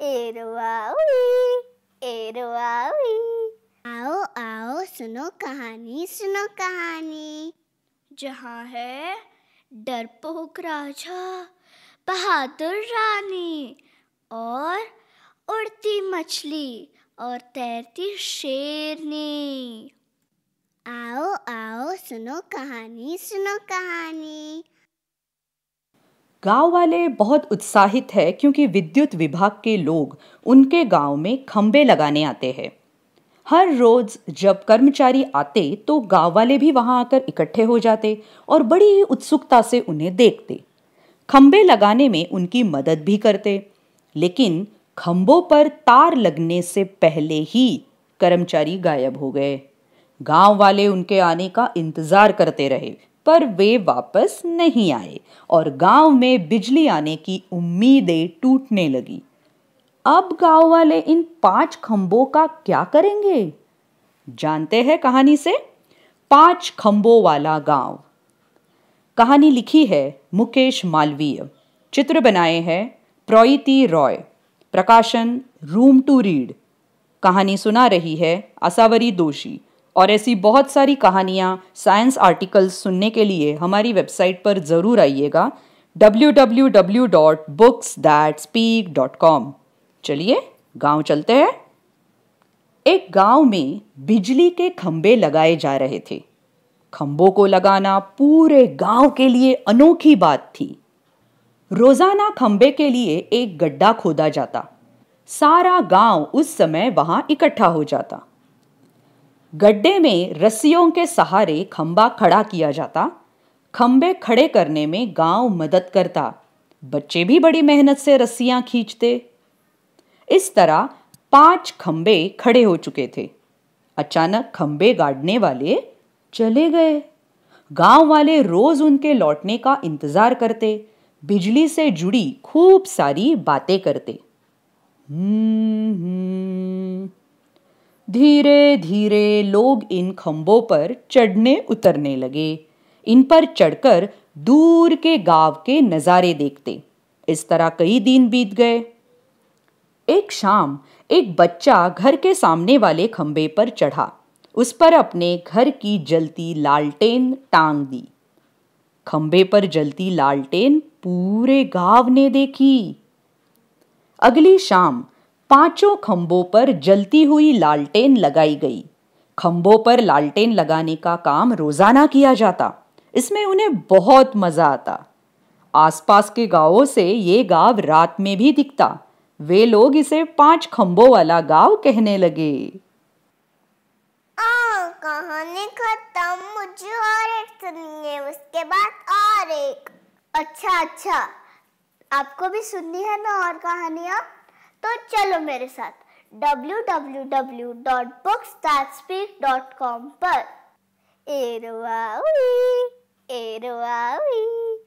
एरवावी एरवावी। आओ आओ सुनो कहानी। जहाँ है डरपोक राजा, बहादुर रानी और उड़ती मछली और तैरती शेरनी। आओ आओ सुनो कहानी। गांव वाले बहुत उत्साहित हैं क्योंकि विद्युत विभाग के लोग उनके गांव में खंबे लगाने आते हैं। हर रोज जब कर्मचारी आते तो गांव वाले भी वहां आकर इकट्ठे हो जाते और बड़ी उत्सुकता से उन्हें देखते। खंबे लगाने में उनकी मदद भी करते, लेकिन खंबों पर तार लगने से पहले ही कर्मचारी गायब हो गए। गांव वाले उनके आने का इंतजार करते रहे, पर वे वापस नहीं आए और गांव में बिजली आने की उम्मीदें टूटने लगी। अब गांव वाले इन 5 खंभों का क्या करेंगे? जानते हैं कहानी से। 5 खंभों वाला गांव। कहानी लिखी है मुकेश मालवीय, चित्र बनाए हैं प्रोइति रॉय, प्रकाशन रूम टू रीड। कहानी सुना रही है असावरी दोषी। और ऐसी बहुत सारी कहानियाँ, साइंस आर्टिकल्स सुनने के लिए हमारी वेबसाइट पर ज़रूर आइएगा www.booksthatspeak.com। चलिए गांव चलते हैं। एक गांव में बिजली के खंबे लगाए जा रहे थे। खंबों को लगाना पूरे गांव के लिए अनोखी बात थी। रोजाना खंबे के लिए एक गड्ढा खोदा जाता। सारा गांव उस समय वहां इकट्ठा हो जाता। गड्ढे में रस्सियों के सहारे खंबा खड़ा किया जाता। खंबे खड़े करने में गांव मदद करता। बच्चे भी बड़ी मेहनत से रस्सियां खींचते। इस तरह 5 खंबे खड़े हो चुके थे। अचानक खंबे गाड़ने वाले चले गए। गांव वाले रोज उनके लौटने का इंतजार करते, बिजली से जुड़ी खूब सारी बातें करते। धीरे धीरे लोग इन खंबों पर चढ़ने उतरने लगे। इन पर चढ़कर दूर के गांव के नजारे देखते। इस तरह कई दिन बीत गए। एक शाम एक बच्चा घर के सामने वाले खंबे पर चढ़ा। उस पर अपने घर की जलती लालटेन टांग दी। खंबे पर जलती लालटेन पूरे गांव ने देखी। अगली शाम 5 खंबों पर जलती हुई लालटेन लगाई गई। खंबों पर लालटेन लगाने का काम रोजाना किया जाता। इसमें उन्हें बहुत मजा आता। आसपास के गांवों से ये गांव रात में भी दिखता। वे लोग इसे 5 खंबों वाला गांव कहने लगे। कहानी खत्म। मुझे और एक सुननी है, उसके बाद और एक। अच्छा, आपको भी सुननी है ना और कहानियाँ? तो चलो मेरे साथ www.booksthatspeak.com पर। एरवावी एरवावी।